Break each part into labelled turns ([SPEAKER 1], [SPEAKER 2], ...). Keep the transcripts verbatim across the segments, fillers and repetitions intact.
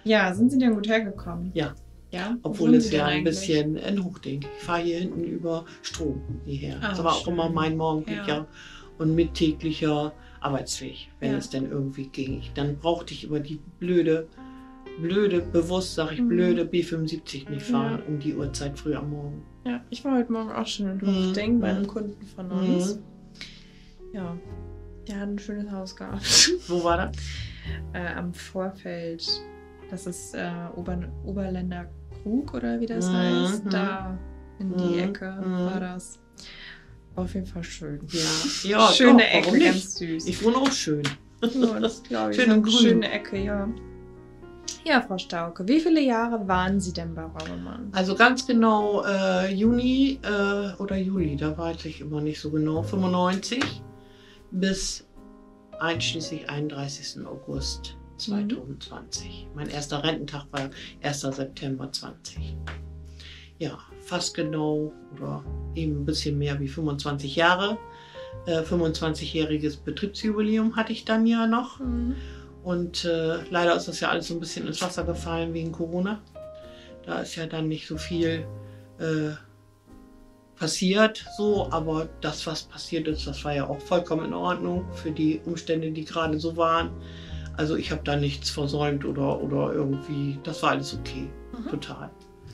[SPEAKER 1] Ja, sind Sie denn gut hergekommen?
[SPEAKER 2] Ja.
[SPEAKER 1] Ja?
[SPEAKER 2] Obwohl es ja ein bisschen ein Hochding. Ich fahre hier hinten über Strom hierher.
[SPEAKER 1] Oh,
[SPEAKER 2] das war auch
[SPEAKER 1] schön.
[SPEAKER 2] immer mein morgendlicher
[SPEAKER 1] Ja.
[SPEAKER 2] und mittäglicher Arbeitsweg, wenn
[SPEAKER 1] Ja.
[SPEAKER 2] es denn irgendwie ging. Dann brauchte ich über die blöde, blöde, bewusst sage ich
[SPEAKER 1] Mhm.
[SPEAKER 2] blöde B fünfundsiebzig nicht fahren
[SPEAKER 1] Ja.
[SPEAKER 2] um die Uhrzeit früh am Morgen.
[SPEAKER 1] Ja, ich war heute Morgen auch schon in
[SPEAKER 2] Mhm.
[SPEAKER 1] Hochding bei einem
[SPEAKER 2] Mhm.
[SPEAKER 1] Kunden von uns.
[SPEAKER 2] Mhm.
[SPEAKER 1] Ja, der hat ein schönes Haus gehabt.
[SPEAKER 2] Wo war das?
[SPEAKER 1] äh, am Vorfeld. Das ist äh, Ober Oberländer Krug oder wie das
[SPEAKER 2] Mhm.
[SPEAKER 1] heißt. Da in die
[SPEAKER 2] Mhm.
[SPEAKER 1] Ecke
[SPEAKER 2] Mhm.
[SPEAKER 1] war das. Auf jeden Fall schön.
[SPEAKER 2] Ja, ja
[SPEAKER 1] Schöne
[SPEAKER 2] doch, warum
[SPEAKER 1] Ecke,
[SPEAKER 2] nicht?
[SPEAKER 1] ganz süß.
[SPEAKER 2] Ich wohne auch schön.
[SPEAKER 1] Ja, das glaube ich.
[SPEAKER 2] Schön im
[SPEAKER 1] Eine
[SPEAKER 2] Grün.
[SPEAKER 1] schöne Ecke, ja. Ja, Frau Stauke, wie viele Jahre waren Sie denn bei Roggemann?
[SPEAKER 2] Also ganz genau äh, Juni äh, oder Juli, da weiß ich immer nicht so genau, fünfundneunzig bis einschließlich einunddreißigsten August zweitausendzwanzig. Mein erster Rententag war erster September zwanzig. Ja, fast genau oder eben ein bisschen mehr wie fünfundzwanzig Jahre. Äh, fünfundzwanzigjähriges Betriebsjubiläum hatte ich dann ja noch.
[SPEAKER 1] Mhm.
[SPEAKER 2] Und äh, leider ist das ja alles so ein bisschen ins Wasser gefallen wegen Corona. Da ist ja dann nicht so viel äh, passiert, so, aber das, was passiert ist, das war ja auch vollkommen in Ordnung für die Umstände, die gerade so waren. Also ich habe da nichts versäumt oder, oder irgendwie, das war alles okay,
[SPEAKER 1] Mhm.
[SPEAKER 2] total.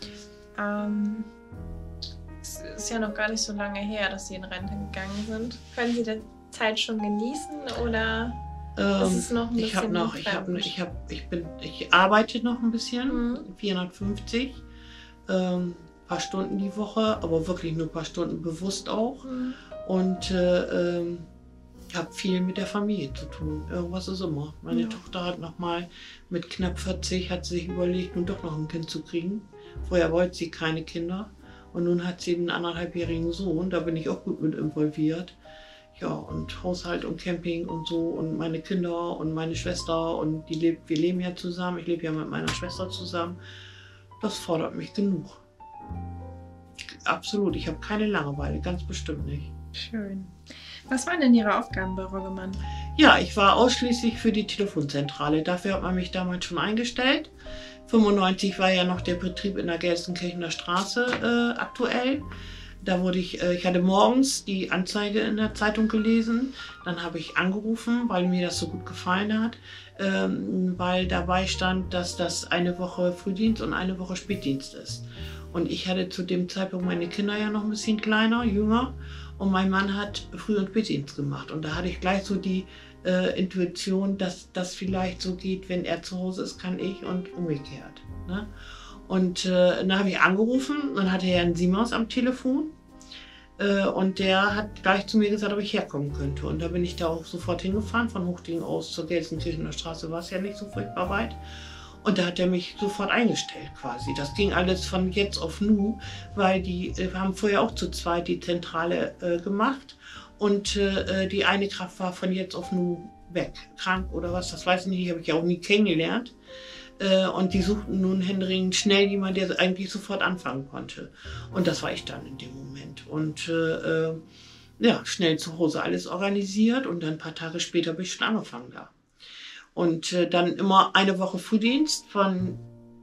[SPEAKER 1] Ähm, es ist ja noch gar nicht so lange her, dass Sie in Rente gegangen sind. Können Sie die Zeit schon genießen oder
[SPEAKER 2] Ähm,
[SPEAKER 1] ist es noch ein
[SPEAKER 2] ich habe
[SPEAKER 1] bisschen
[SPEAKER 2] noch, ich habe,
[SPEAKER 1] fremd?
[SPEAKER 2] ich habe, ich bin, ich arbeite noch ein bisschen,
[SPEAKER 1] Mhm.
[SPEAKER 2] vierhundertfünfzig, ähm, paar Stunden die Woche, aber wirklich nur ein paar Stunden bewusst auch.
[SPEAKER 1] Mhm.
[SPEAKER 2] Und äh, ähm, ich habe viel mit der Familie zu tun. Irgendwas ist immer. Meine
[SPEAKER 1] Ja.
[SPEAKER 2] Tochter hat noch mal mit knapp vierzig hat sie sich überlegt, nun doch noch ein Kind zu kriegen. Vorher wollte sie keine Kinder und nun hat sie einen anderthalbjährigen Sohn. Da bin ich auch gut mit involviert. Ja, und Haushalt und Camping und so und meine Kinder und meine Schwester und die lebt, wir leben ja zusammen. Ich lebe ja mit meiner Schwester zusammen. Das fordert mich genug. Absolut, ich habe keine Langeweile, ganz bestimmt nicht.
[SPEAKER 1] Schön. Was waren denn Ihre Aufgaben bei Roggemann?
[SPEAKER 2] Ja, ich war ausschließlich für die Telefonzentrale. Dafür hat man mich damals schon eingestellt. fünfundneunzig war ja noch der Betrieb in der Gelsenkirchener Straße äh, aktuell. Da wurde ich, äh, ich hatte morgens die Anzeige in der Zeitung gelesen. Dann habe ich angerufen, weil mir das so gut gefallen hat. Ähm, weil dabei stand, dass das eine Woche Frühdienst und eine Woche Spätdienst ist. Und ich hatte zu dem Zeitpunkt meine Kinder ja noch ein bisschen kleiner, jünger. Und mein Mann hat Früh- und Spätdienst gemacht. Und da hatte ich gleich so die äh, Intuition, dass das vielleicht so geht, wenn er zu Hause ist, kann ich und umgekehrt. Ne? Und äh, dann habe ich angerufen, dann hatte er einen Simons am Telefon. Äh, und der hat gleich zu mir gesagt, ob ich herkommen könnte. Und da bin ich da auch sofort hingefahren, von Hochding aus zur Gelsenkirchener Straße, war es ja nicht so furchtbar weit. Und da hat er mich sofort eingestellt quasi. Das ging alles von jetzt auf nu, weil die, wir haben vorher auch zu zweit die Zentrale äh, gemacht. Und äh, die eine Kraft war von jetzt auf nu weg, krank oder was, das weiß ich nicht, habe ich ja auch nie kennengelernt. Äh, und die suchten nun händeringend schnell jemanden, der eigentlich sofort anfangen konnte. Und das war ich dann in dem Moment. Und äh, äh, ja, schnell zu Hause alles organisiert und dann ein paar Tage später bin ich schon angefangen da. Und äh, dann immer eine Woche Frühdienst von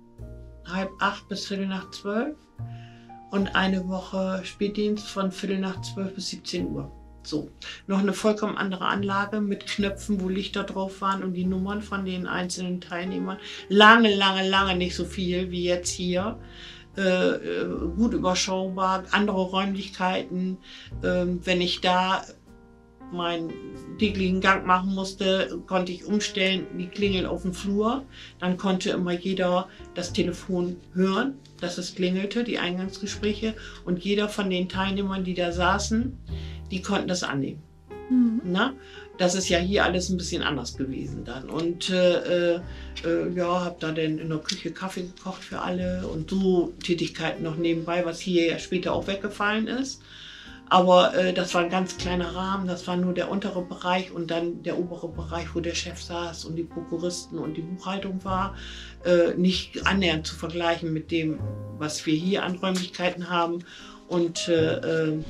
[SPEAKER 2] halb acht bis viertel nach zwölf und eine Woche Spätdienst von viertel nach zwölf bis siebzehn Uhr. So, noch eine vollkommen andere Anlage mit Knöpfen, wo Lichter drauf waren und die Nummern von den einzelnen Teilnehmern. Lange, lange, lange nicht so viel wie jetzt hier. Äh, gut überschaubar, andere Räumlichkeiten. Äh, wenn ich da meinen täglichen Gang machen musste, konnte ich umstellen, die Klingel auf dem Flur. Dann konnte immer jeder das Telefon hören, dass es klingelte, die Eingangsgespräche. Und jeder von den Teilnehmern, die da saßen, die konnten das annehmen.
[SPEAKER 1] Mhm.
[SPEAKER 2] Na? Das ist ja hier alles ein bisschen anders gewesen dann. Und äh, äh, ja, habe da dann in der Küche Kaffee gekocht für alle und so Tätigkeiten noch nebenbei, was hier ja später auch weggefallen ist. Aber äh, das war ein ganz kleiner Rahmen, das war nur der untere Bereich und dann der obere Bereich, wo der Chef saß und die Prokuristen und die Buchhaltung war. Äh, nicht annähernd zu vergleichen mit dem, was wir hier an Räumlichkeiten haben. Und äh, äh,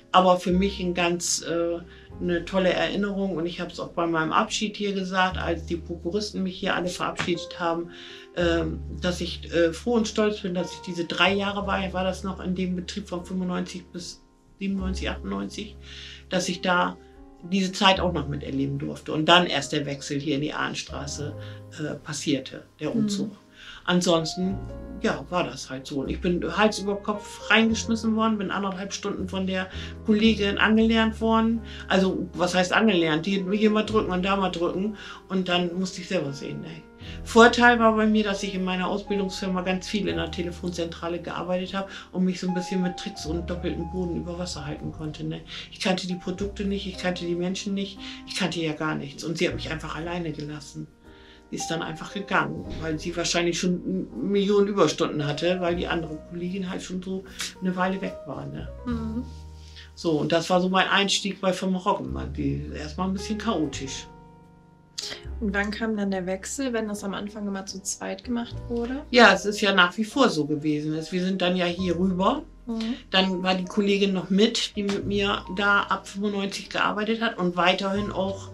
[SPEAKER 2] aber für mich ein ganz, äh, eine tolle Erinnerung. Und ich habe es auch bei meinem Abschied hier gesagt, als die Prokuristen mich hier alle verabschiedet haben, äh, dass ich äh, froh und stolz bin, dass ich diese drei Jahre war, war das noch in dem Betrieb von fünfundneunzig bis siebenundneunzig, achtundneunzig, dass ich da diese Zeit auch noch miterleben durfte. Und dann erst der Wechsel hier in die Ahnstraße äh, passierte, der Umzug. Mhm. Ansonsten, ja, war das halt so. Und ich bin Hals über Kopf reingeschmissen worden, bin anderthalb Stunden von der Kollegin angelernt worden. Also, was heißt angelernt? Die hier mal drücken und da mal drücken. Und dann musste ich selber sehen. Ey. Vorteil war bei mir, dass ich in meiner Ausbildungsfirma ganz viel in der Telefonzentrale gearbeitet habe und mich so ein bisschen mit Tricks und doppelten Boden über Wasser halten konnte. Ne? Ich kannte die Produkte nicht, ich kannte die Menschen nicht, ich kannte ja gar nichts. Und sie hat mich einfach alleine gelassen. Sie ist dann einfach gegangen, weil sie wahrscheinlich schon Millionen Überstunden hatte, weil die andere Kollegin halt schon so eine Weile weg war. Ne? Mhm. So, und das war so mein Einstieg bei Firma Roggenmann. Die erstmal ein bisschen chaotisch.
[SPEAKER 1] Und wann kam dann der Wechsel, wenn das am Anfang immer zu zweit gemacht wurde?
[SPEAKER 2] Ja, es ist ja nach wie vor so gewesen. Wir sind dann ja hier rüber. Mhm. Dann war die Kollegin noch mit, die mit mir da ab fünfundneunzig gearbeitet hat und weiterhin auch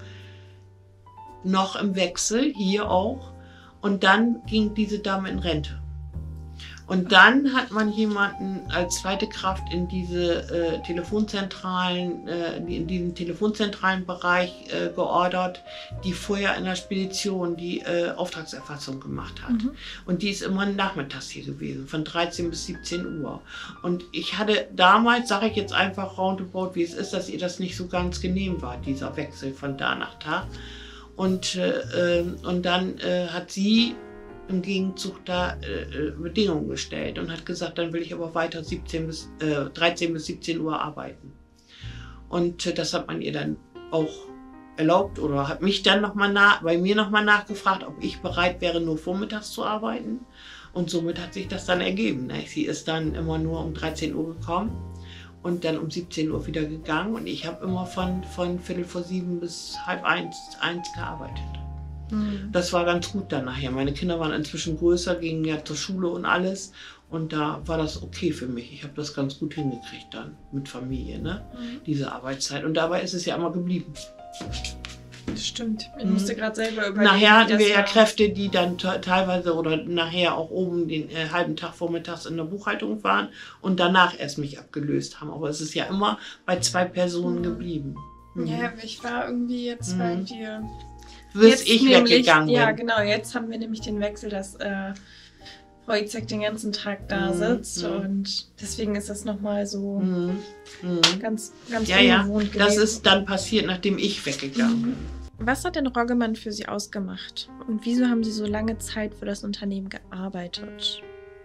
[SPEAKER 2] noch im Wechsel, hier auch. Und dann ging diese Dame in Rente. Und dann hat man jemanden als zweite Kraft in diese äh, Telefonzentralen, äh, in diesen telefonzentralen Bereich äh, geordert, die vorher in der Spedition die äh, Auftragserfassung gemacht hat. Mhm. Und die ist immer nachmittags hier gewesen, von dreizehn bis siebzehn Uhr. Und ich hatte damals, sage ich jetzt einfach roundabout, wie es ist, dass ihr das nicht so ganz genehm war, dieser Wechsel von da nach da. Und, äh, und dann äh, hat sie im Gegenzug da äh, Bedingungen gestellt und hat gesagt, dann will ich aber weiter siebzehn bis, äh, dreizehn bis siebzehn Uhr arbeiten. Und äh, das hat man ihr dann auch erlaubt oder hat mich dann noch mal nach, bei mir nochmal nachgefragt, ob ich bereit wäre, nur vormittags zu arbeiten. Und somit hat sich das dann ergeben. Ne? Sie ist dann immer nur um dreizehn Uhr gekommen und dann um siebzehn Uhr wieder gegangen. Und ich habe immer von, von Viertel vor sieben bis halb eins, eins gearbeitet. Mhm. Das war ganz gut dann nachher. Meine Kinder waren inzwischen größer, gingen ja zur Schule und alles. Und da war das okay für mich. Ich habe das ganz gut hingekriegt dann mit Familie, ne? Mhm. Diese Arbeitszeit. Und dabei ist es ja immer geblieben.
[SPEAKER 1] Das stimmt. Ich musste mhm. gerade selber überlegen.
[SPEAKER 2] Nachher hatten wir ja Kräfte, die dann teilweise oder nachher auch oben den äh, halben Tag vormittags in der Buchhaltung waren und danach erst mich abgelöst haben. Aber es ist ja immer bei zwei Personen mhm. geblieben.
[SPEAKER 1] Mhm. Ja, ich war irgendwie jetzt, weil mhm. wir...
[SPEAKER 2] Bis
[SPEAKER 1] jetzt
[SPEAKER 2] ich
[SPEAKER 1] nämlich,
[SPEAKER 2] weggegangen bin.
[SPEAKER 1] Ja, genau. Jetzt haben wir nämlich den Wechsel, dass äh, Wojciech den ganzen Tag da sitzt. Mhm. Und deswegen ist das nochmal so mhm. ganz, ganz
[SPEAKER 2] ja, ungewohnt gewesen. Ja, das ist dann passiert, nachdem ich weggegangen bin.
[SPEAKER 1] Was hat denn Roggemann für Sie ausgemacht? Und wieso haben Sie so lange Zeit für das Unternehmen gearbeitet?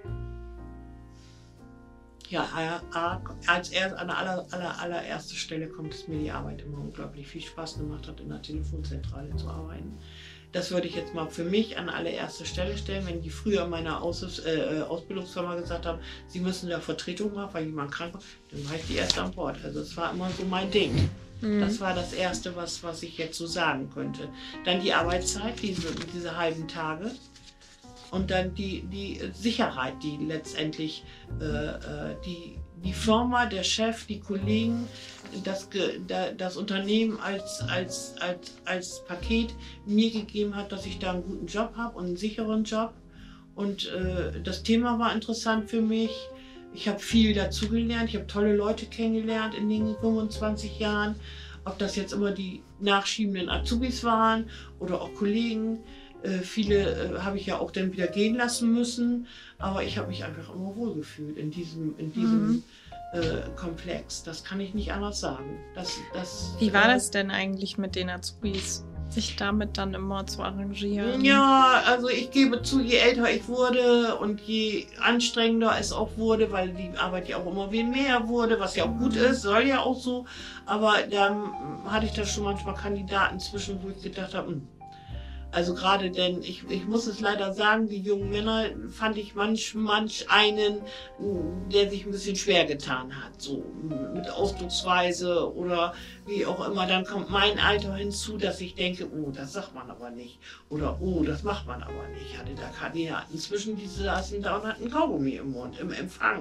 [SPEAKER 2] Ja, als er an der aller, aller, allerersten Stelle kommt, dass mir die Arbeit immer unglaublich viel Spaß gemacht hat, in der Telefonzentrale zu arbeiten. Das würde ich jetzt mal für mich an allererste Stelle stellen, wenn die früher in meiner Aus äh, Ausbildungsfirma gesagt haben, sie müssen da Vertretung machen, weil jemand krank war, dann war ich die erste an Bord. Also das war immer so mein Ding. Mhm. Das war das Erste, was, was ich jetzt so sagen könnte. Dann die Arbeitszeit, diese, diese halben Tage. Und dann die, die Sicherheit, die letztendlich äh, die, die Firma, der Chef, die Kollegen, das, das Unternehmen als, als, als, als Paket mir gegeben hat, dass ich da einen guten Job habe und einen sicheren Job. Und äh, das Thema war interessant für mich. Ich habe viel dazugelernt, ich habe tolle Leute kennengelernt in den fünfundzwanzig Jahren. Ob das jetzt immer die nachschiebenden Azubis waren oder auch Kollegen. Äh, viele äh, habe ich ja auch dann wieder gehen lassen müssen, aber ich habe mich einfach immer wohlgefühlt in diesem, in diesem mhm. äh, Komplex. Das kann ich nicht anders sagen. Das, das,
[SPEAKER 1] Wie war äh, das denn eigentlich mit den Azubis, sich damit dann immer zu arrangieren?
[SPEAKER 2] Ja, also ich gebe zu, je älter ich wurde und je anstrengender es auch wurde, weil die Arbeit ja auch immer viel mehr wurde, was ja auch gut ist, soll ja auch so, aber dann hatte ich da schon manchmal Kandidaten zwischen, wo ich gedacht habe, mh, also gerade denn, ich, ich muss es leider sagen, die jungen Männer fand ich manch, manch einen, der sich ein bisschen schwer getan hat, so mit Ausdrucksweise oder wie auch immer. Dann kommt mein Alter hinzu, dass ich denke, oh, das sagt man aber nicht oder oh, das macht man aber nicht. Ich hatte da Kandidaten zwischen, die saßen da und hatten Kaugummi im Mund, im Empfang.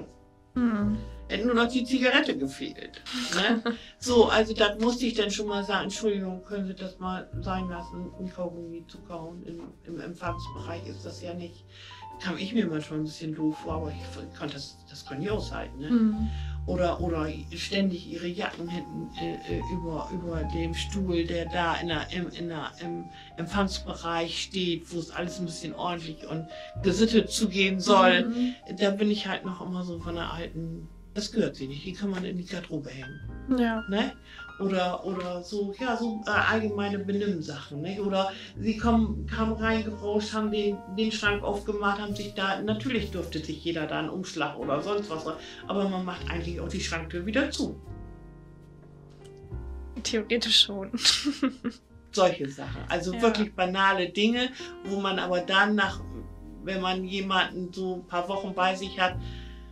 [SPEAKER 1] Hm.
[SPEAKER 2] Hätte nur noch die Zigarette gefehlt. Ne? So, also da musste ich dann schon mal sagen, Entschuldigung, können Sie das mal sein lassen, ein Kaugummi zu kauen. Im, im Empfangsbereich ist das ja nicht, kam ich mir manchmal ein bisschen doof vor, aber ich konnte das, das konnte ich aushalten. Ne?
[SPEAKER 1] Hm.
[SPEAKER 2] Oder, oder ständig ihre Jacken hinten äh, über, über dem Stuhl, der da in der, im, in der, im Empfangsbereich steht, wo es alles ein bisschen ordentlich und gesittet zugehen soll.
[SPEAKER 1] Mhm.
[SPEAKER 2] Da bin ich halt noch immer so von der alten, das gehört sie nicht, die kann man in die Garderobe hängen.
[SPEAKER 1] Ja.
[SPEAKER 2] Ne? Oder, oder so, ja, so äh, allgemeine Benimmsachen. Ne? Oder sie kommen, kamen reingerauscht, haben den, den Schrank aufgemacht, haben sich da, natürlich durfte sich jeder da einen Umschlag oder sonst was, aber man macht eigentlich auch die Schranktür wieder zu.
[SPEAKER 1] Theoretisch schon.
[SPEAKER 2] Solche Sachen. Also
[SPEAKER 1] Ja.
[SPEAKER 2] wirklich banale Dinge, wo man aber dann nach, wenn man jemanden so ein paar Wochen bei sich hat,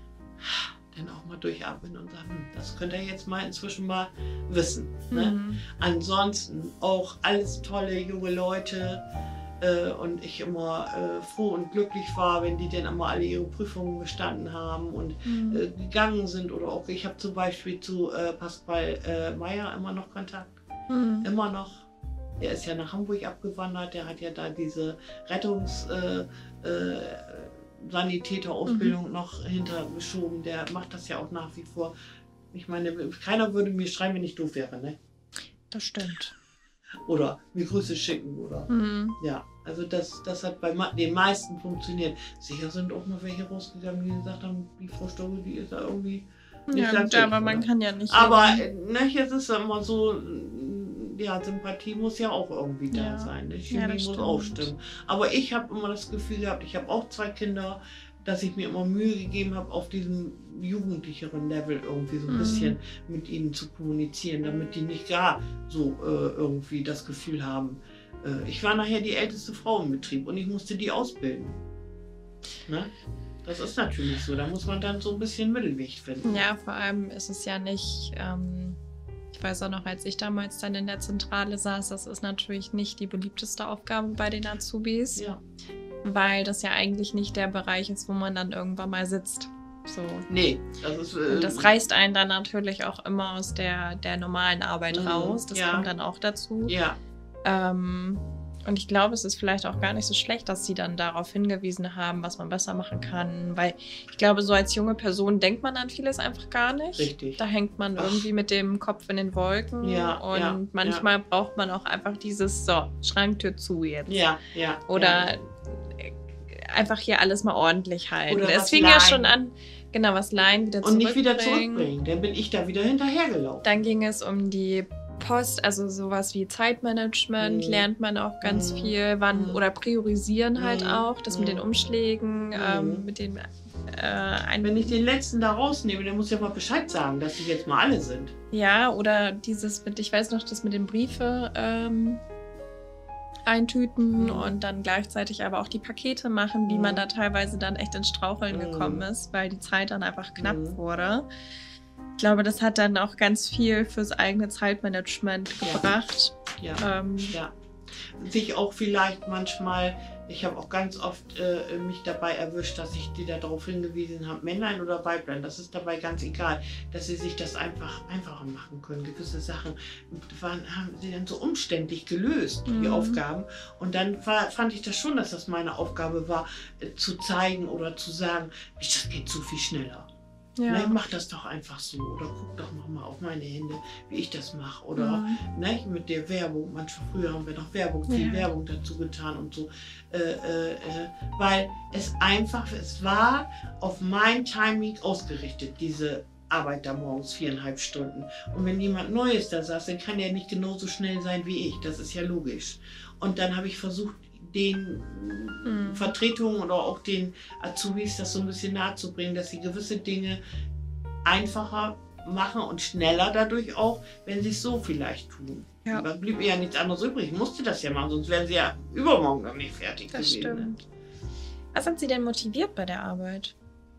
[SPEAKER 2] dann auch mal durchatmen und sagen, hm, das könnt ihr jetzt mal inzwischen mal wissen. Ne?
[SPEAKER 1] Mhm.
[SPEAKER 2] Ansonsten auch alles tolle junge Leute äh, und ich immer äh, froh und glücklich war, wenn die dann immer alle ihre Prüfungen bestanden haben und
[SPEAKER 1] Mhm.
[SPEAKER 2] äh, gegangen sind. Oder auch ich habe zum Beispiel zu äh, Pascal äh, Meyer immer noch Kontakt.
[SPEAKER 1] Mhm.
[SPEAKER 2] Immer noch. Der ist ja nach Hamburg abgewandert, der hat ja da diese Rettungs... Äh, äh, Sanitäterausbildung mhm. noch hintergeschoben. Der macht das ja auch nach wie vor. Ich meine, keiner würde mir schreiben, wenn ich doof wäre, ne?
[SPEAKER 1] Das stimmt.
[SPEAKER 2] Oder mir Grüße schicken, oder?
[SPEAKER 1] Mhm.
[SPEAKER 2] Ja, also das, das hat bei den meisten funktioniert. Sicher sind auch mal welche rausgegangen, die gesagt haben, die Frau Stogge, die ist da irgendwie nicht
[SPEAKER 1] Ja,
[SPEAKER 2] ganz
[SPEAKER 1] gut, aber
[SPEAKER 2] richtig,
[SPEAKER 1] man
[SPEAKER 2] oder?
[SPEAKER 1] kann ja nicht.
[SPEAKER 2] Aber
[SPEAKER 1] jeden-
[SPEAKER 2] ne, jetzt ist immer so, ja, Sympathie muss ja auch irgendwie da
[SPEAKER 1] Ja.
[SPEAKER 2] sein. Die
[SPEAKER 1] Ja,
[SPEAKER 2] Chemie
[SPEAKER 1] das
[SPEAKER 2] muss
[SPEAKER 1] stimmt.
[SPEAKER 2] auch stimmen. Aber ich habe immer das Gefühl gehabt, ich habe auch zwei Kinder, dass ich mir immer Mühe gegeben habe, auf diesem jugendlicheren Level irgendwie so ein
[SPEAKER 1] Mhm.
[SPEAKER 2] bisschen mit ihnen zu kommunizieren, damit die nicht gar so äh, irgendwie das Gefühl haben. Äh, ich war nachher die älteste Frau im Betrieb und ich musste die ausbilden. Ne? Das ist natürlich so. Da muss man dann so ein bisschen Mittelweg finden.
[SPEAKER 1] Ja, vor allem ist es ja nicht, ähm, ich weiß auch noch, als ich damals dann in der Zentrale saß, das ist natürlich nicht die beliebteste Aufgabe bei den Azubis,
[SPEAKER 2] Ja.
[SPEAKER 1] weil das ja eigentlich nicht der Bereich ist, wo man dann irgendwann mal sitzt. So.
[SPEAKER 2] Nee, das ist. Äh,
[SPEAKER 1] Und das reißt einen dann natürlich auch immer aus der, der normalen Arbeit
[SPEAKER 2] Mhm,
[SPEAKER 1] raus. Das
[SPEAKER 2] ja.
[SPEAKER 1] kommt dann auch dazu.
[SPEAKER 2] Ja.
[SPEAKER 1] Ähm, und ich glaube, es ist vielleicht auch gar nicht so schlecht, dass sie dann darauf hingewiesen haben, was man besser machen kann. Weil ich glaube, so als junge Person denkt man an vieles einfach gar nicht.
[SPEAKER 2] Richtig.
[SPEAKER 1] Da hängt man
[SPEAKER 2] Ach.
[SPEAKER 1] irgendwie mit dem Kopf in den Wolken.
[SPEAKER 2] Ja,
[SPEAKER 1] und
[SPEAKER 2] ja,
[SPEAKER 1] manchmal braucht man auch einfach dieses, so, Schranktür zu jetzt.
[SPEAKER 2] Ja, ja.
[SPEAKER 1] Oder
[SPEAKER 2] ja.
[SPEAKER 1] einfach hier alles mal ordentlich halten.
[SPEAKER 2] Oder
[SPEAKER 1] Es
[SPEAKER 2] was
[SPEAKER 1] fing ja
[SPEAKER 2] leihen.
[SPEAKER 1] schon an, genau, was leihen, wieder
[SPEAKER 2] Und
[SPEAKER 1] zurückbringen.
[SPEAKER 2] nicht wieder zurückbringen. Dann bin ich da wieder hinterhergelaufen.
[SPEAKER 1] Dann ging es um die Post, also sowas wie Zeitmanagement,
[SPEAKER 2] Mhm.
[SPEAKER 1] lernt man auch ganz
[SPEAKER 2] Mhm.
[SPEAKER 1] viel, wann
[SPEAKER 2] Mhm.
[SPEAKER 1] oder priorisieren halt
[SPEAKER 2] Mhm.
[SPEAKER 1] auch, das mit den
[SPEAKER 2] Mhm.
[SPEAKER 1] Umschlägen,
[SPEAKER 2] Mhm.
[SPEAKER 1] ähm, mit den äh, ein
[SPEAKER 2] Wenn ich den letzten da rausnehme, dann muss ich ja mal Bescheid sagen, dass die jetzt mal alle sind.
[SPEAKER 1] ja, oder dieses mit, ich weiß noch, das mit den Briefe ähm, eintüten
[SPEAKER 2] Mhm.
[SPEAKER 1] und dann gleichzeitig aber auch die Pakete machen, wie
[SPEAKER 2] Mhm.
[SPEAKER 1] man da teilweise dann echt ins Straucheln
[SPEAKER 2] Mhm.
[SPEAKER 1] gekommen ist, weil die Zeit dann einfach knapp
[SPEAKER 2] Mhm.
[SPEAKER 1] wurde. Ich glaube, das hat dann auch ganz viel fürs eigene Zeitmanagement
[SPEAKER 2] Ja.
[SPEAKER 1] gebracht.
[SPEAKER 2] Ja.
[SPEAKER 1] Ähm,
[SPEAKER 2] Ja. Sich auch vielleicht manchmal, ich habe auch ganz oft äh, mich dabei erwischt, dass ich die da darauf hingewiesen habe, Männlein oder Weiblein, das ist dabei ganz egal, dass sie sich das einfach einfacher machen können. Gewisse Sachen waren, haben sie dann so umständlich gelöst, die
[SPEAKER 1] Mhm.
[SPEAKER 2] Aufgaben. Und dann war, fand ich das schon, dass das meine Aufgabe war, äh, zu zeigen oder zu sagen, das geht so viel schneller.
[SPEAKER 1] ja.
[SPEAKER 2] Ne, mach das doch einfach so oder guck doch noch mal auf meine Hände, wie ich das mache. Oder
[SPEAKER 1] Mhm.
[SPEAKER 2] ne, mit der Werbung, manchmal früher haben wir noch Werbung, viel
[SPEAKER 1] Ja.
[SPEAKER 2] Werbung dazu getan und so. Äh, äh, äh, weil es einfach, es war auf mein Timing ausgerichtet, diese Arbeit da morgens viereinhalb Stunden. Und wenn jemand Neues da saß, dann kann er nicht genauso schnell sein wie ich. Das ist ja logisch. Und dann habe ich versucht, den
[SPEAKER 1] Mhm.
[SPEAKER 2] Vertretungen oder auch den Azubis das so ein bisschen nahe zu bringen, dass sie gewisse Dinge einfacher machen und schneller dadurch auch, wenn sie es so vielleicht tun.
[SPEAKER 1] Ja.
[SPEAKER 2] Da blieb mir ja nichts anderes übrig. Ich musste das ja machen, sonst wären sie ja übermorgen noch nicht fertig
[SPEAKER 1] Das
[SPEAKER 2] gewesen. Ne?
[SPEAKER 1] stimmt. Was hat Sie denn motiviert bei der Arbeit?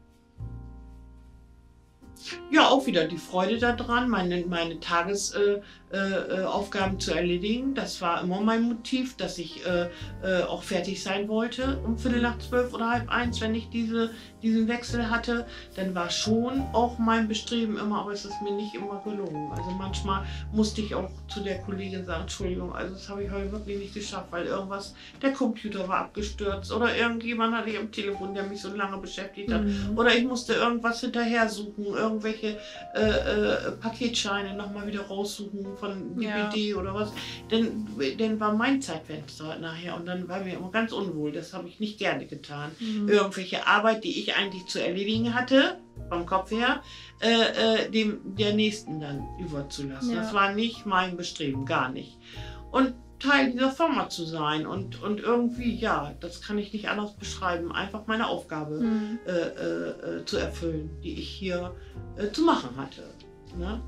[SPEAKER 2] Ja, auch wieder die Freude daran, meine, meine Tagesaufgaben äh, äh, Aufgaben zu erledigen. Das war immer mein Motiv, dass ich äh, äh, auch fertig sein wollte um Viertel nach zwölf oder halb eins, wenn ich diese diesen Wechsel hatte, dann war schon auch mein Bestreben immer, aber es ist mir nicht immer gelungen. Also manchmal musste ich auch zu der Kollegin sagen, Entschuldigung, also das habe ich heute wirklich nicht geschafft, weil irgendwas, der Computer war abgestürzt oder irgendjemand hatte ich am Telefon, der mich so lange beschäftigt hat.
[SPEAKER 1] Mhm.
[SPEAKER 2] Oder ich musste irgendwas hinterher suchen, irgendwelche äh, äh, Paketscheine nochmal wieder raussuchen von D V D ja. oder was. Dann, dann war mein Zeitfenster nachher und dann war mir immer ganz unwohl. Das habe ich nicht gerne getan. Mhm. Irgendwelche Arbeit, die ich eigentlich zu erledigen hatte, vom Kopf her, äh, äh, dem der Nächsten dann überzulassen. Ja. Das war nicht mein Bestreben, gar nicht. Und Teil dieser Firma zu sein und, und irgendwie, ja, das kann ich nicht anders beschreiben, einfach meine Aufgabe mhm. äh, äh, zu erfüllen, die ich hier äh, zu machen hatte. Ne?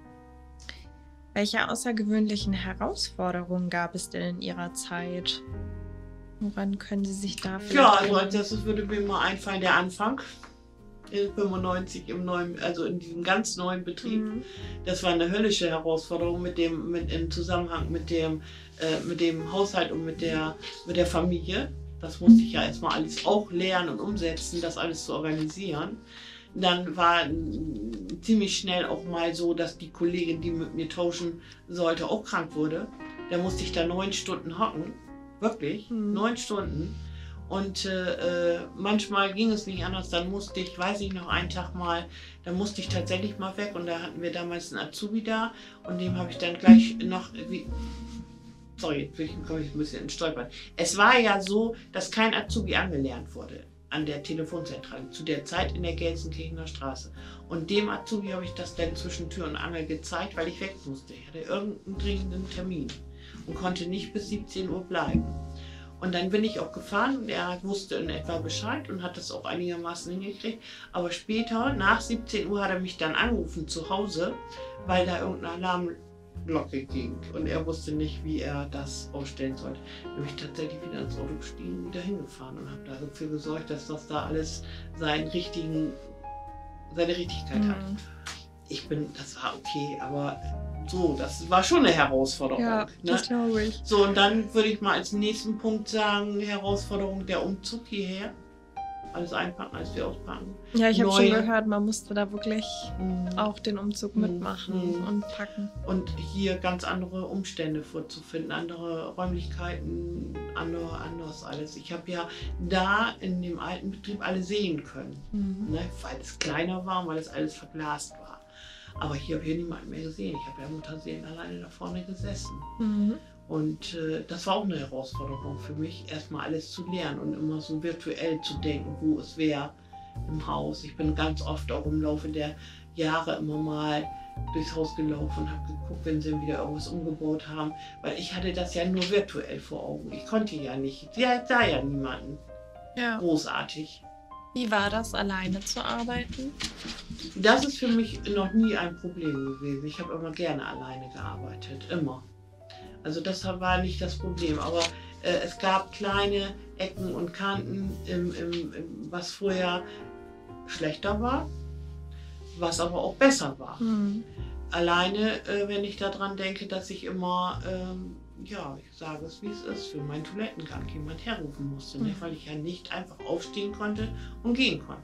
[SPEAKER 1] Welche außergewöhnlichen Herausforderungen gab es denn in Ihrer Zeit? Woran können Sie sich da vielleicht
[SPEAKER 2] Ja, also als erstes würde mir mal einfallen, der Anfang. In fünfundneunzig im neuen, also in diesem ganz neuen Betrieb. Mhm. Das war eine höllische Herausforderung mit dem, mit, im Zusammenhang mit dem, äh, mit dem Haushalt und mit der, mit der Familie. Das musste ich ja erstmal alles auch lernen und umsetzen, das alles zu organisieren. Dann war ziemlich schnell auch mal so, dass die Kollegin, die mit mir tauschen sollte, auch krank wurde. Da musste ich da neun Stunden hocken. Wirklich, mhm. neun Stunden. Und äh, manchmal ging es nicht anders, dann musste ich, weiß ich noch, einen Tag mal, da musste ich tatsächlich mal weg und da hatten wir damals einen Azubi da und dem habe ich dann gleich noch, wie, sorry, jetzt komme ich ein bisschen ins Stolpern. Es war ja so, dass kein Azubi angelernt wurde an der Telefonzentrale, zu der Zeit in der Gelsenkirchener Straße. Und dem Azubi habe ich das dann zwischen Tür und Angel gezeigt, weil ich weg musste. Ich hatte irgendeinen dringenden Termin und konnte nicht bis siebzehn Uhr bleiben. Und dann bin ich auch gefahren und er wusste in etwa Bescheid und hat das auch einigermaßen hingekriegt. Aber später, nach siebzehn Uhr, hat er mich dann angerufen zu Hause, weil da irgendeine Alarmglocke ging. Und er wusste nicht, wie er das ausstellen sollte. Dann bin ich tatsächlich wieder ins Auto gestiegen und wieder hingefahren und habe dafür gesorgt, dass das da alles seinen richtigen, seine Richtigkeit mhm. hat. Ich bin, das war okay, aber so, das war schon eine Herausforderung.
[SPEAKER 1] Ja,
[SPEAKER 2] ne?
[SPEAKER 1] das glaube ich.
[SPEAKER 2] So, und dann würde ich mal als nächsten Punkt sagen, Herausforderung der Umzug hierher. Alles einpacken, alles wieder auspacken.
[SPEAKER 1] Ja, ich habe schon gehört, man musste da wirklich mm. auch den Umzug
[SPEAKER 2] mm.
[SPEAKER 1] mitmachen mm. und packen.
[SPEAKER 2] Und hier ganz andere Umstände vorzufinden, andere Räumlichkeiten, andere, anders alles. Ich habe ja da in dem alten Betrieb alle sehen können, mm. ne? Weil es kleiner war und weil es alles verglast war. Aber hier habe ich niemanden mehr gesehen. Ich habe ja Mutterseelen alleine da vorne gesessen. Mhm. Und äh, das war auch eine Herausforderung für mich, erstmal alles zu lernen und immer so virtuell zu denken, wo es wäre im Haus. Ich bin ganz oft auch im Laufe der Jahre immer mal durchs Haus gelaufen und habe geguckt, wenn sie wieder irgendwas umgebaut haben. Weil ich hatte das ja nur virtuell vor Augen. Ich konnte ja nicht. Ich sah ja niemanden. Ja. Großartig.
[SPEAKER 1] Wie war das, alleine zu arbeiten?
[SPEAKER 2] Das ist für mich noch nie ein Problem gewesen. Ich habe immer gerne alleine gearbeitet, immer. Also das war nicht das Problem, aber äh, es gab kleine Ecken und Kanten, im, im, im, was vorher schlechter war, was aber auch besser war. Mhm. Alleine, äh, wenn ich daran denke, dass ich immer, ähm, ja, ich sage es wie es ist, für meinen Toilettengang jemand herrufen musste, mhm. ne? Weil ich ja nicht einfach aufstehen konnte und gehen konnte.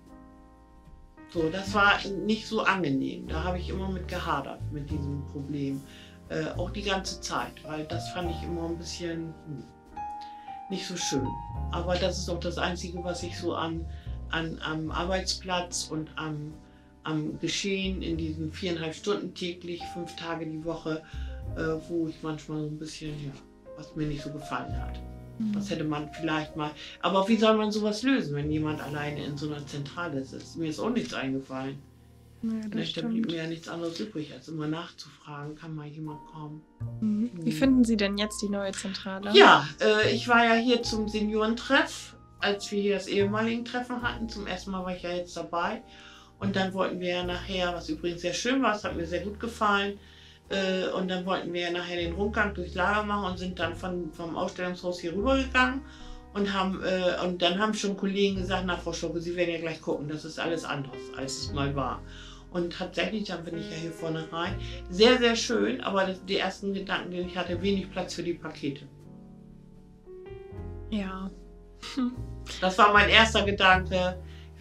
[SPEAKER 2] So, das war nicht so angenehm. Da habe ich immer mit gehadert, mit diesem Problem. Äh, auch die ganze Zeit, weil das fand ich immer ein bisschen hm, nicht so schön. Aber das ist auch das Einzige, was ich so an, an, am Arbeitsplatz und am, am Geschehen in diesen viereinhalb Stunden täglich, fünf Tage die Woche, äh, wo ich manchmal so ein bisschen, ja, was mir nicht so gefallen hat. Das hätte man vielleicht mal. Aber wie soll man sowas lösen, wenn jemand alleine in so einer Zentrale sitzt? Mir ist auch nichts eingefallen. Ja, das da blieb mir ja nichts anderes übrig, als immer nachzufragen, kann mal jemand kommen.
[SPEAKER 1] Mhm. Wie mhm. finden Sie denn jetzt die neue Zentrale?
[SPEAKER 2] Ja, äh, ich war ja hier zum Seniorentreff, als wir hier das ehemalige Treffen hatten. Zum ersten Mal war ich ja jetzt dabei. Und dann wollten wir ja nachher, was übrigens sehr schön war, es hat mir sehr gut gefallen, und dann wollten wir nachher den Rundgang durchs Lager machen und sind dann von, vom Ausstellungshaus hier rübergegangen und haben äh, und dann haben schon Kollegen gesagt, na Frau Schurke, Sie werden ja gleich gucken, das ist alles anders, als es mal war. Und tatsächlich, dann bin ich ja hier vorne rein. Sehr, sehr schön, aber das, die ersten Gedanken, die ich hatte, wenig Platz für die Pakete.
[SPEAKER 1] Ja.
[SPEAKER 2] Das war mein erster Gedanke.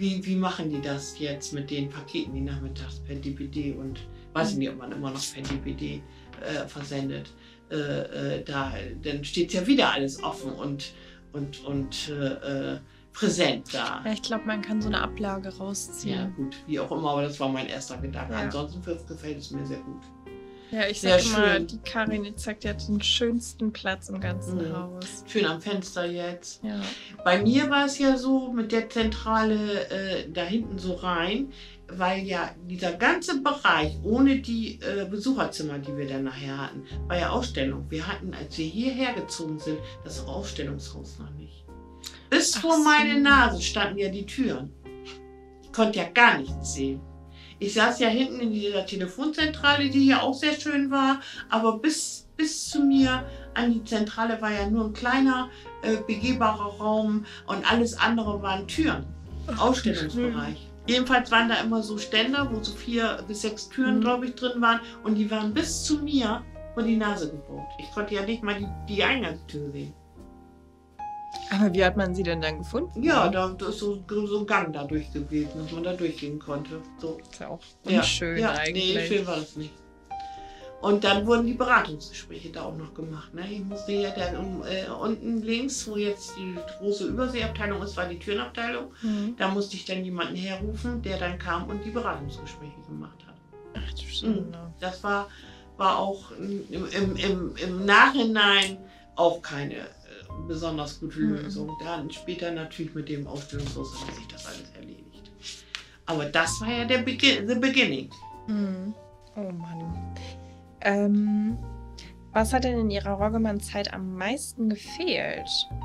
[SPEAKER 2] wie, wie machen die das jetzt mit den Paketen, die nachmittags per D P D und weiß ich nicht, ob man immer noch per D P D äh, versendet. Äh, äh, da, dann steht ja wieder alles offen und, und, und äh, präsent da.
[SPEAKER 1] Ja, ich glaube, man kann so eine Ablage rausziehen.
[SPEAKER 2] Ja, gut, wie auch immer, aber das war mein erster Gedanke.
[SPEAKER 1] Ja.
[SPEAKER 2] Ansonsten gefällt es mir sehr gut.
[SPEAKER 1] Ja, ich
[SPEAKER 2] Sehr
[SPEAKER 1] sag immer,
[SPEAKER 2] schön.
[SPEAKER 1] die Karin, die zeigt ja den schönsten Platz im ganzen
[SPEAKER 2] Mhm.
[SPEAKER 1] Haus.
[SPEAKER 2] Schön am Fenster jetzt.
[SPEAKER 1] Ja.
[SPEAKER 2] Bei mir war es ja so mit der Zentrale äh, da hinten so rein, weil ja dieser ganze Bereich ohne die äh, Besucherzimmer, die wir dann nachher hatten, war ja Ausstellung. Wir hatten, als wir hierher gezogen sind, das Ausstellungshaus noch nicht. Bis
[SPEAKER 1] Ach
[SPEAKER 2] vor
[SPEAKER 1] so.
[SPEAKER 2] meine Nase standen ja die Türen. Ich konnte ja gar nichts sehen. Ich saß ja hinten in dieser Telefonzentrale, die hier auch sehr schön war, aber bis, bis zu mir an die Zentrale war ja nur ein kleiner, äh, begehbarer Raum und alles andere waren Türen, Ausstellungsbereich. Jedenfalls waren da immer so Ständer, wo so vier bis sechs Türen,
[SPEAKER 1] Mhm.
[SPEAKER 2] glaube ich, drin waren und die waren bis zu mir vor die Nase gebaut. Ich konnte ja nicht mal die, die Eingangstür sehen.
[SPEAKER 1] Aber wie hat man sie denn dann gefunden?
[SPEAKER 2] Ja, da da ist so, so ein Gang da durch gewesen, dass man da durchgehen konnte. So.
[SPEAKER 1] Ist ja auch
[SPEAKER 2] Ja,
[SPEAKER 1] unschön
[SPEAKER 2] ja,
[SPEAKER 1] eigentlich.
[SPEAKER 2] Nee, schön war das nicht. Und dann wurden die Beratungsgespräche da auch noch gemacht. Ne? Ich musste ja dann um, äh, unten links, wo jetzt die große Überseeabteilung ist, war die Türenabteilung.
[SPEAKER 1] Mhm.
[SPEAKER 2] Da musste ich dann jemanden herrufen, der dann kam und die Beratungsgespräche gemacht hat.
[SPEAKER 1] Ach du Schande.
[SPEAKER 2] Das war, war auch im, im, im, im Nachhinein auch keine äh, besonders gute
[SPEAKER 1] Mhm.
[SPEAKER 2] Lösung. Dann später natürlich mit dem Ausstellungshaus hat sich das alles erledigt. Aber das war ja der Beginn, the beginning.
[SPEAKER 1] Mhm. Oh Mann. Ähm, was hat denn in Ihrer Roggemann-Zeit am meisten gefehlt?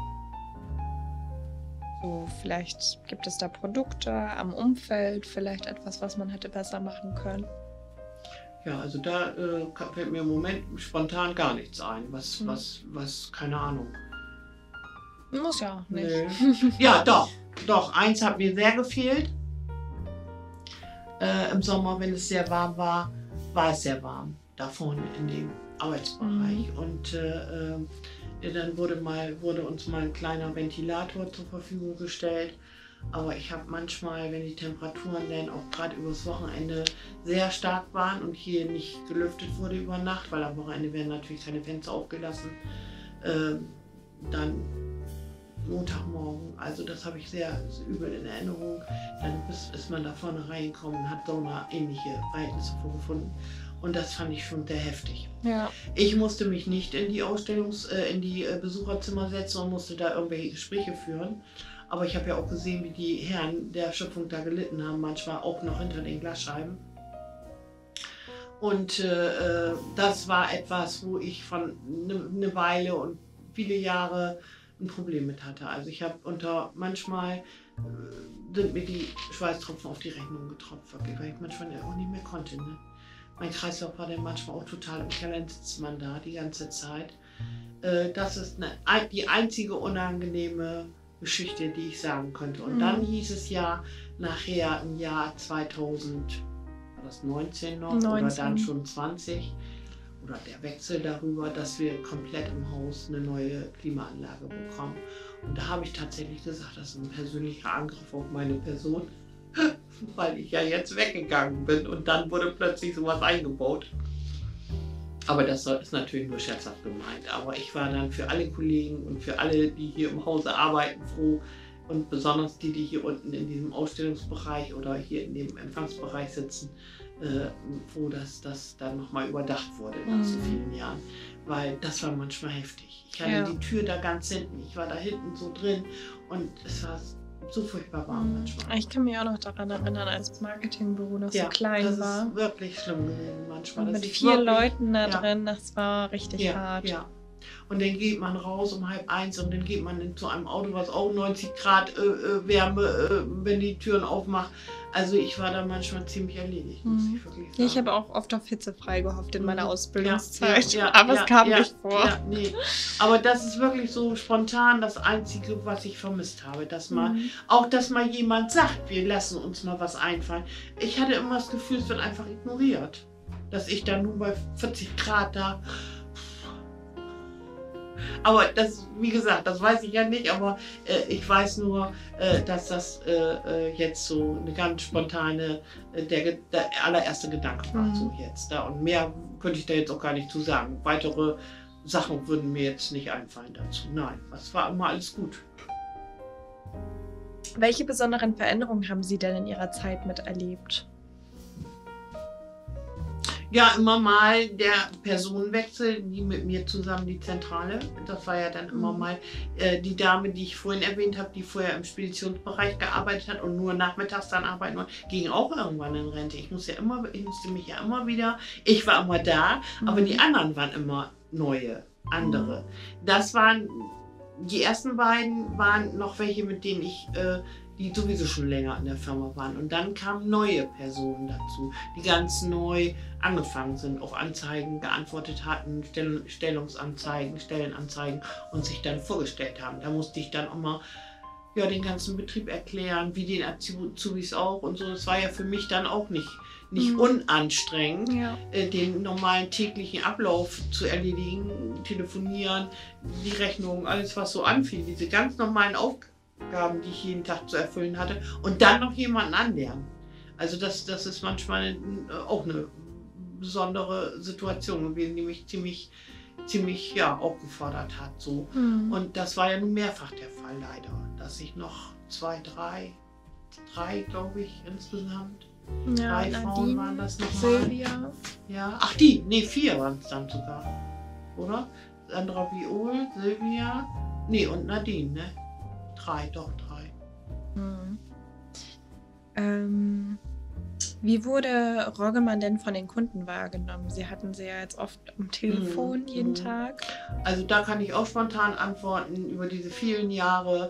[SPEAKER 1] So, vielleicht gibt es da Produkte am Umfeld, vielleicht etwas, was man hätte besser machen können.
[SPEAKER 2] Ja, also da äh, fällt mir im Moment spontan gar nichts ein. Was,
[SPEAKER 1] Mhm.
[SPEAKER 2] was, was, keine Ahnung.
[SPEAKER 1] Muss ja auch nicht.
[SPEAKER 2] Nee. Ja, doch, doch. Eins hat mir sehr gefehlt. Äh, Im Sommer, wenn es sehr warm war, war es sehr warm. Da vorne in dem Arbeitsbereich.
[SPEAKER 1] Mhm.
[SPEAKER 2] Und äh, äh, dann wurde, mal, wurde uns mal ein kleiner Ventilator zur Verfügung gestellt. Aber ich habe manchmal, wenn die Temperaturen dann auch gerade übers Wochenende sehr stark waren und hier nicht gelüftet wurde über Nacht, weil am Wochenende werden natürlich keine Fenster aufgelassen, äh, dann Montagmorgen, also das habe ich sehr übel in Erinnerung, dann ist, ist man da vorne reingekommen und hat saunaähnliche Verhältnisse vorgefunden. Und das fand ich schon sehr heftig.
[SPEAKER 1] Ja.
[SPEAKER 2] Ich musste mich nicht in die Ausstellungs-, äh, in die äh, Besucherzimmer setzen und musste da irgendwelche Gespräche führen. Aber ich habe ja auch gesehen, wie die Herren der Schöpfung da gelitten haben, manchmal auch noch hinter den Glasscheiben. Und äh, das war etwas, wo ich von eine ne Weile und viele Jahre ein Problem mit hatte. Also ich habe unter, manchmal äh, sind mir die Schweißtropfen auf die Rechnung getropft, wirklich, weil ich manchmal auch nicht mehr konnte. Ne? Mein Kreislauf war dann manchmal auch total im Keller, dann sitzt man da die ganze Zeit. Äh, das ist eine, die einzige unangenehme Geschichte, die ich sagen könnte. Und
[SPEAKER 1] Mhm.
[SPEAKER 2] dann hieß es ja nachher im Jahr zweitausend, war das neunzehn noch oder
[SPEAKER 1] neunzehn.
[SPEAKER 2] dann schon zwanzig, oder der Wechsel darüber, dass wir komplett im Haus eine neue Klimaanlage bekommen. Und da habe ich tatsächlich gesagt, das ist ein persönlicher Angriff auf meine Person, weil ich ja jetzt weggegangen bin und dann wurde plötzlich sowas eingebaut. Aber das ist natürlich nur scherzhaft gemeint. Aber ich war dann für alle Kollegen und für alle, die hier im Hause arbeiten, froh. Und besonders die, die hier unten in diesem Ausstellungsbereich oder hier in dem Empfangsbereich sitzen, äh, froh, dass das dann nochmal überdacht wurde nach so
[SPEAKER 1] Mhm.
[SPEAKER 2] vielen Jahren. Weil das war manchmal heftig. Ich hatte
[SPEAKER 1] Ja.
[SPEAKER 2] die Tür da ganz hinten, ich war da hinten so drin und es war so furchtbar warm manchmal.
[SPEAKER 1] Ich kann mich auch noch daran erinnern, als das Marketingbüro noch so klein
[SPEAKER 2] das
[SPEAKER 1] war.
[SPEAKER 2] ist wirklich schlimm gewesen manchmal.
[SPEAKER 1] Und
[SPEAKER 2] dass
[SPEAKER 1] mit
[SPEAKER 2] ich
[SPEAKER 1] vier
[SPEAKER 2] wirklich-
[SPEAKER 1] Leuten da
[SPEAKER 2] ja.
[SPEAKER 1] drin, das war richtig
[SPEAKER 2] ja,
[SPEAKER 1] hart.
[SPEAKER 2] Ja. Und dann geht man raus um halb eins und dann geht man in, zu einem Auto, was auch neunzig Grad äh, äh, Wärme, äh, wenn die Türen aufmacht. Also ich war da manchmal ziemlich erledigt, muss
[SPEAKER 1] Mhm.
[SPEAKER 2] ich wirklich sagen.
[SPEAKER 1] Ja, ich habe auch oft auf hitzefrei gehofft in meiner
[SPEAKER 2] Mhm.
[SPEAKER 1] Ausbildungszeit,
[SPEAKER 2] Ja, ja,
[SPEAKER 1] aber
[SPEAKER 2] ja,
[SPEAKER 1] es kam
[SPEAKER 2] ja,
[SPEAKER 1] nicht vor.
[SPEAKER 2] Ja, nee. Aber das ist wirklich so spontan das Einzige, was ich vermisst habe. Dass mal,
[SPEAKER 1] Mhm.
[SPEAKER 2] auch, dass mal jemand sagt, wir lassen uns mal was einfallen. Ich hatte immer das Gefühl, es wird einfach ignoriert. Dass ich da nur bei vierzig Grad da... Aber das, wie gesagt, das weiß ich ja nicht, aber äh, ich weiß nur, äh, dass das äh, äh, jetzt so eine ganz spontane, äh, der, der allererste Gedanke war,
[SPEAKER 1] Mhm.
[SPEAKER 2] so jetzt da. Und mehr könnte ich da jetzt auch gar nicht zu sagen. Weitere Sachen würden mir jetzt nicht einfallen dazu. Nein, das war immer alles gut.
[SPEAKER 1] Welche besonderen Veränderungen haben Sie denn in Ihrer Zeit miterlebt?
[SPEAKER 2] Ja, immer mal der Personenwechsel, die mit mir zusammen die Zentrale. Das war ja dann immer
[SPEAKER 1] Mhm.
[SPEAKER 2] mal äh, die Dame, die ich vorhin erwähnt habe, die vorher im Speditionsbereich gearbeitet hat und nur nachmittags dann arbeiten wollte, ging auch irgendwann in Rente. Ich, muss ja immer, ich musste mich ja immer wieder, ich war immer da,
[SPEAKER 1] Mhm.
[SPEAKER 2] aber die anderen waren immer neue, andere. Das waren, die ersten beiden waren noch welche, mit denen ich... Äh, die sowieso schon länger in der Firma waren. Und dann kamen neue Personen dazu, die ganz neu angefangen sind, auf Anzeigen geantwortet hatten, Stell Stellungsanzeigen, Stellenanzeigen und sich dann vorgestellt haben. Da musste ich dann auch mal ja, den ganzen Betrieb erklären, wie den Azubis auch und so. Das war ja für mich dann auch nicht, nicht
[SPEAKER 1] Mhm.
[SPEAKER 2] unanstrengend,
[SPEAKER 1] Ja.
[SPEAKER 2] äh, den normalen täglichen Ablauf zu erledigen, telefonieren, die Rechnung, alles was so anfiel, diese ganz normalen Aufgaben, die ich jeden Tag zu erfüllen hatte und dann noch jemanden anlernen. Also das, das ist manchmal äh, auch eine besondere Situation gewesen, die mich ziemlich, ziemlich ja, auch gefordert hat. So.
[SPEAKER 1] Mhm.
[SPEAKER 2] Und das war ja nun mehrfach der Fall leider, dass ich noch zwei, drei, drei glaube ich insgesamt,
[SPEAKER 1] Ja,
[SPEAKER 2] drei Frauen waren
[SPEAKER 1] Nadine,
[SPEAKER 2] das nochmal.
[SPEAKER 1] Silvia.
[SPEAKER 2] Ja, ach die, nee, vier waren es dann sogar, oder? Sandra Viol, Silvia, nee und Nadine, ne? Drei, doch drei.
[SPEAKER 1] Mhm. Ähm, wie wurde Roggemann denn von den Kunden wahrgenommen? Sie hatten sie ja jetzt oft am Telefon
[SPEAKER 2] Mhm,
[SPEAKER 1] jeden
[SPEAKER 2] mhm.
[SPEAKER 1] Tag.
[SPEAKER 2] Also da kann ich auch spontan antworten. Über diese vielen Jahre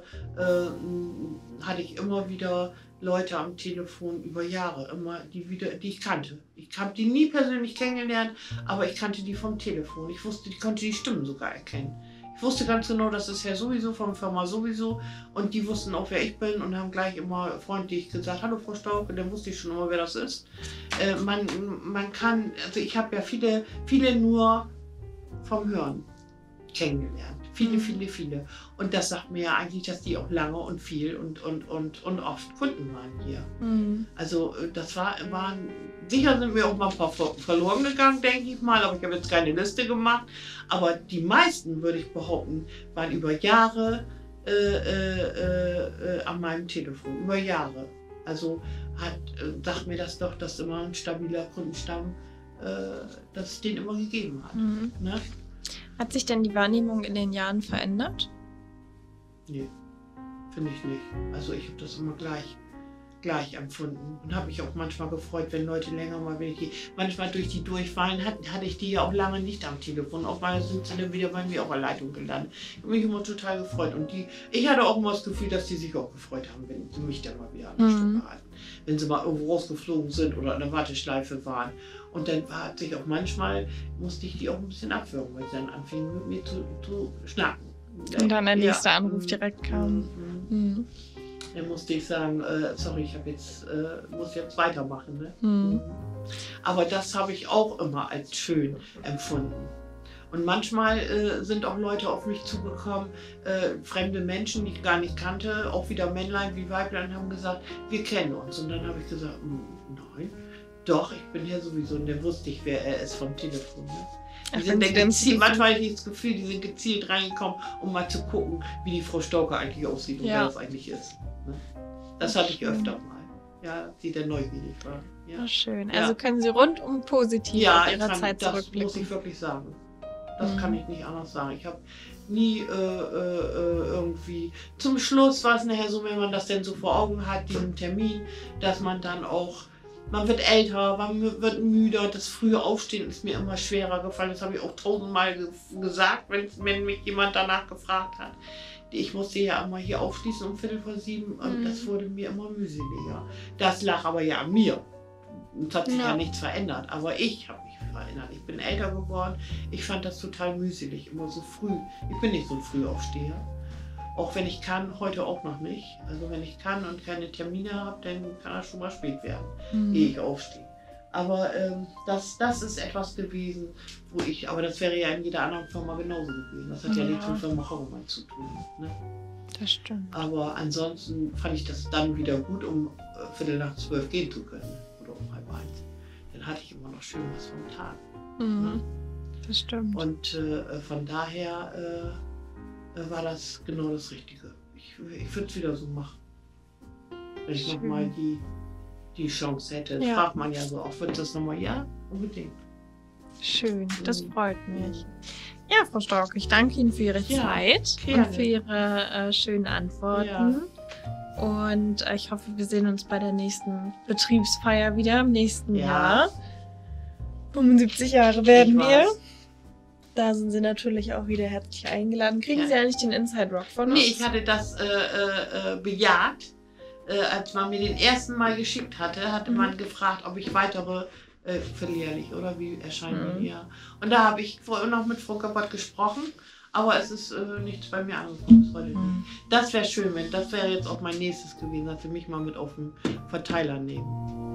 [SPEAKER 2] äh, hatte ich immer wieder Leute am Telefon über Jahre, immer die wieder, die ich kannte. Ich habe die nie persönlich kennengelernt, aber ich kannte die vom Telefon. Ich wusste, ich konnte die Stimmen sogar erkennen. Ich wusste ganz genau, das ist Herr sowieso vom Firma sowieso und die wussten auch, wer ich bin und haben gleich immer freundlich gesagt, hallo Frau Stauke, dann wusste ich schon immer, wer das ist. Äh, man, man kann, also ich habe ja viele, viele nur vom Hören kennengelernt. Viele, viele, viele. Und das sagt mir ja eigentlich, dass die auch lange und viel und, und, und, und oft Kunden waren hier.
[SPEAKER 1] Mhm.
[SPEAKER 2] Also das war, waren, sicher sind mir auch mal ein paar verloren gegangen, denke ich mal, aber ich habe jetzt keine Liste gemacht. Aber die meisten, würde ich behaupten, waren über Jahre äh, äh, äh, an meinem Telefon. Über Jahre. Also hat, äh, sagt mir das doch, dass immer ein stabiler Kundenstamm, äh, dass es den immer gegeben hat.
[SPEAKER 1] Mhm.
[SPEAKER 2] Ne?
[SPEAKER 1] Hat sich denn die Wahrnehmung in den Jahren verändert?
[SPEAKER 2] Nee, finde ich nicht. Also ich habe das immer gleich, gleich empfunden und habe mich auch manchmal gefreut, wenn Leute länger mal, wenn ich die, manchmal durch die Durchwahlen hatte, hatte ich die ja auch lange nicht am Telefon. Auf einmal sind sie dann wieder bei mir auf der Leitung gelandet. Ich habe mich immer total gefreut und die, ich hatte auch immer das Gefühl, dass die sich auch gefreut haben, wenn sie mich dann mal wieder an der
[SPEAKER 1] Mhm.
[SPEAKER 2] Stube hatten. Wenn sie mal irgendwo rausgeflogen sind oder an der Warteschleife waren. Und dann war sich auch manchmal, musste ich die auch ein bisschen abwürgen, weil sie dann anfingen mit mir zu, zu schnacken.
[SPEAKER 1] Und dann der nächste
[SPEAKER 2] Ja.
[SPEAKER 1] Anruf direkt kam.
[SPEAKER 2] Mhm.
[SPEAKER 1] Mhm.
[SPEAKER 2] Dann musste ich sagen, äh, sorry, ich habe jetzt, äh, muss jetzt weitermachen. Ne?
[SPEAKER 1] Mhm.
[SPEAKER 2] Aber das habe ich auch immer als schön empfunden. Und manchmal äh, sind auch Leute auf mich zugekommen, äh, fremde Menschen, die ich gar nicht kannte, auch wieder Männlein wie Weiblein, haben gesagt, wir kennen uns. Und dann habe ich gesagt, nein, doch, ich bin ja sowieso. Und dann wusste ich, wer er ist vom Telefon. Ne? Die
[SPEAKER 1] Ach,
[SPEAKER 2] sind
[SPEAKER 1] wenn
[SPEAKER 2] dann
[SPEAKER 1] Sie
[SPEAKER 2] gezielt,
[SPEAKER 1] dann-
[SPEAKER 2] manchmal habe ich das Gefühl, die sind gezielt reingekommen, um mal zu gucken, wie die Frau Stauke eigentlich aussieht und
[SPEAKER 1] Ja.
[SPEAKER 2] wer das eigentlich ist. Ne? Das hatte ich
[SPEAKER 1] Schön.
[SPEAKER 2] öfter mal. Ja, die dann neugierig war. Ja.
[SPEAKER 1] Ja, schön.
[SPEAKER 2] Ja.
[SPEAKER 1] Also können Sie rundum positiv
[SPEAKER 2] Ja,
[SPEAKER 1] auf
[SPEAKER 2] ich
[SPEAKER 1] Ihre
[SPEAKER 2] kann,
[SPEAKER 1] Zeit
[SPEAKER 2] das muss
[SPEAKER 1] zurückblicken.
[SPEAKER 2] ich wirklich sagen. Das
[SPEAKER 1] Mhm.
[SPEAKER 2] kann ich nicht anders sagen. Ich habe nie äh, äh, irgendwie... Zum Schluss war es nachher so, wenn man das denn so vor Augen hat, diesen Termin, dass man dann auch... Man wird älter, man wird müder. Das frühe Aufstehen ist mir immer schwerer gefallen. Das habe ich auch tausendmal ge gesagt, wenn, wenn mich jemand danach gefragt hat. Ich musste ja immer hier aufschließen um Viertel vor sieben und
[SPEAKER 1] Mhm.
[SPEAKER 2] das wurde mir immer mühseliger. Das lag aber ja an mir. Es hat sich ja.
[SPEAKER 1] Ja.
[SPEAKER 2] nichts verändert, aber ich habe mich verändert. Ich bin älter geworden. Ich fand das total mühselig, immer so früh. Ich bin nicht so ein Frühaufsteher. Auch wenn ich kann, heute auch noch nicht. Also wenn ich kann und keine Termine habe, dann kann das schon mal spät werden,
[SPEAKER 1] Mhm.
[SPEAKER 2] ehe ich aufstehe. Aber ähm, das, das ist etwas gewesen, wo ich, aber das wäre ja in jeder anderen Firma genauso gewesen. Das hat ja, ja nichts mit Firma Horrormann zu tun. Ne?
[SPEAKER 1] Das stimmt.
[SPEAKER 2] Aber ansonsten fand ich das dann wieder gut, um äh, Viertel nach zwölf gehen zu können. Oder um halb eins. Dann hatte ich immer noch schön was vom Tag.
[SPEAKER 1] Mhm.
[SPEAKER 2] Ne?
[SPEAKER 1] Das stimmt.
[SPEAKER 2] Und äh, von daher äh, war das genau das Richtige. Ich, ich würde es wieder so machen. Wenn ich nochmal die, die Chance hätte. Das
[SPEAKER 1] Ja.
[SPEAKER 2] fragt man ja so oft. Wird das nochmal? Ja, unbedingt.
[SPEAKER 1] Schön, das
[SPEAKER 2] Mhm.
[SPEAKER 1] freut mich. Ja, Frau Stork, ich danke Ihnen für Ihre
[SPEAKER 2] Ja,
[SPEAKER 1] Zeit
[SPEAKER 2] gerne.
[SPEAKER 1] und für Ihre äh, schönen Antworten. Und äh, ich hoffe, wir sehen uns bei der nächsten Betriebsfeier wieder im nächsten
[SPEAKER 2] Ja.
[SPEAKER 1] Jahr. fünfundsiebzig Jahre werden
[SPEAKER 2] Ich
[SPEAKER 1] wir.
[SPEAKER 2] weiß.
[SPEAKER 1] Da sind Sie natürlich auch wieder herzlich eingeladen. Kriegen
[SPEAKER 2] Ja.
[SPEAKER 1] Sie eigentlich den Inside Rock von uns?
[SPEAKER 2] Nee, ich hatte das äh, äh, äh, bejaht. Äh, als man mir den ersten Mal geschickt hatte, hatte
[SPEAKER 1] Mhm.
[SPEAKER 2] man gefragt, ob ich weitere äh, verlierlich oder wie erscheinen
[SPEAKER 1] Mhm.
[SPEAKER 2] die ja. Und da habe ich vorhin noch mit Frau Kappert gesprochen, aber es ist äh, nichts bei mir angekommen. Bis heute nicht.
[SPEAKER 1] Mhm.
[SPEAKER 2] Das wäre schön, wenn das wäre jetzt auch mein nächstes gewesen, dass sie mich mal mit auf den Verteiler nehmen.